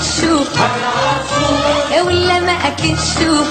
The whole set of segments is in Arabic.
الشوف ولا ما اكلشوف.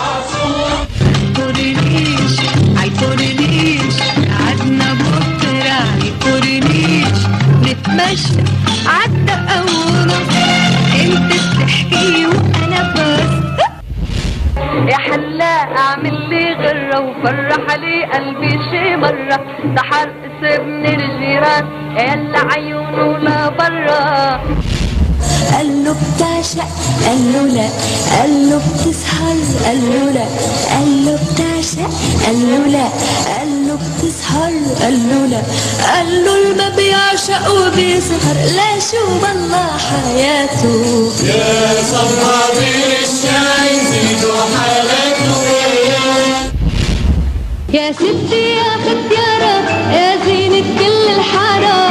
عالكورنيش عالكورنيش قعدنا بكرة عالكورنيش نتمشى عالدقة ونص، انت بتحكي وانا بس. يا حلاق اعمل لي غرة وفرح لي قلبي شي مرة، ده حرقص ابن الجيران يلا عيونه لبرا. قال له بتعشق قال له لا، قال له بتسهر قال له لا، قال له بتعشق قال له لا، قال له بتسهر قال له لا، قال له الما بيعشق وبيسهر لا شو بالله حياته. يا صبابين الشاي زيدوا حالته. يا ستي يا ختيارة يا زينة كل الحارة،